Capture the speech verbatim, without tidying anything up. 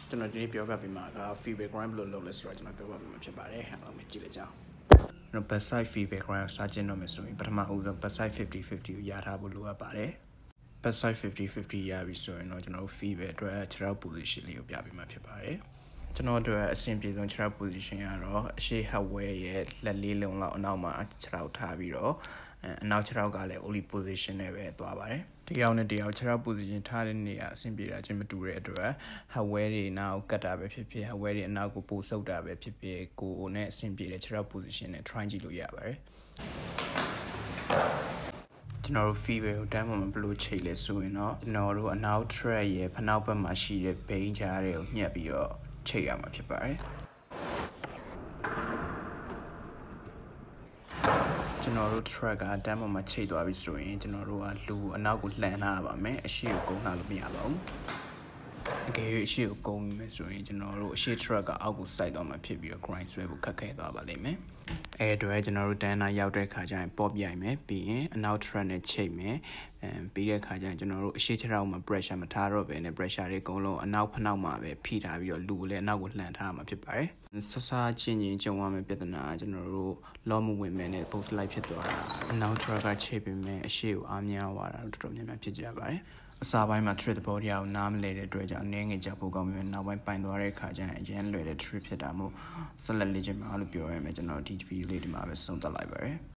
ကျွန်တော်ဒီနေ့ပြောပြပေးမှာက feeble grind ဘယ်လိုလုပ်လဲဆိုတော့ကျွန်တော်ပြောပြပေးမှာဖြစ်ပါတယ်။အားလုံးကြည့်လိုက်ကြအောင်။ကျွန်တော် back side feeble grind ကိုစကျင်းတော့မယ်ဆိုရင်ပထမအဦးဆုံး back side fifty fifty ကိုရထားဖို့လိုအပ်ပါတယ်။ back side fifty fifty ရပြီဆိုရင်တော့ကျွန်တော်တို့ feeble အတွက်ခြေထောက် position လေးကိုပြပေးမှာဖြစ်ပါတယ်။ကျွန်တော်တို့အဆင်ပြေဆုံးခြေထောက် position ကတော့အရှေ့ hardware ရဲ့လက်လေးလုံးလောက်အနောက်မှာခြေထောက်ထားပြီးတော့အနောက်ခြေထောက်ကလည်း only position နဲ့ပဲသွားပါတယ်။တယောက်နဲ့တယောက်ခြေထောက် position ထားတဲ့နေရာအဆင်ပြေတာချင်းမတူတဲ့အတွက် hardware တွေနောက်ကတ်တာပဲဖြစ်ဖြစ် hardware တွေအနောက်ကိုပို့ဆုပ်တာပဲဖြစ်ဖြစ်ကိုယ်နဲ့အဆင်ပြေတဲ့ခြေထောက် position နဲ့ try ကြည့်လို့ရပါတယ်။ကျွန်တော်တို့ feeble ကိုတန်းပေါ်မှာဘယ်လိုချိန်လဲဆိုရင်တော့ကျွန်တော်တို့အနောက် track ရဲ့ဖနောက်ဘက်မှာရှိတဲ့ bane ကြားတွေကိုညှက်ပြီးတော့ချိန်ရမှာဖြစ်ပါတယ်။ကျွန်တော်တို့ track ကတန်းပေါ်မှာချိန်သွားပြီဆိုရင်ကျွန်တော်တို့ကလူအနောက်ကိုလှန်ထားရပါမယ်အရှေ့ကိုကုန်းထားလို့မရပါဘူးအကယ်၍အရှေ့ကိုကုန်းမယ်ဆိုရင်ကျွန်တော်တို့အရှေ့ track ကအောက်ကိုစိုက်သွားမှာဖြစ်ပြီးတော့ grind ဆွဲဖို့ခက်ခဲသွားပါလိမ့်မယ်အဲအတွက်ကျွန်တော်တို့တန်းနာရောက်တဲ့ခါကျရင် pop ရိုက်မယ်ပြီးရင်အနောက် track နဲ့ချိန်မယ်အဲပြီးတဲ့ခါကျရင်ကျွန်တော်တို့အရှေ့ခြေထောက်မှာ pressure မထားတော့ဘဲနဲ့ pressure တွေအကုန်လုံးအနောက်ဖနောက်မှာပဲဖိထားပြီးတော့လူကိုလည်းအနောက်ကိုလှန်ထားမှာဖြစ်ပါတယ်ဆဆချင်းချင်းကြုံရမယ့်ပြဿနာကျွန်တော်တို့ law မဝင်မယ်နဲ့ post light ဖြစ်သွားတာအနောက် track ကချိန်ပြီးမယ်အရှေ့ကိုအားများသွားတာတော်တော်များများဖြစ်ကြပါတယ်အစားပိုင်းမှာ trick သဘောတရားကိုနားမလည်တဲ့အတွက်ကြောင့်နည်းငယ်ကြဖို့ကောင်းပြီနောက်ပိုင်းပိုင်သွားတဲ့ခါကျရင်အရင်လွယ်တဲ့ trick ဖြစ်တာမို့ဆက်လက်လေ့ကျင့်ပါလို့ပြောရမယ်ကျွန်တော်ဒီ video လေးဒီမှာပဲဆုံးသက်လိုက်ပါရယ်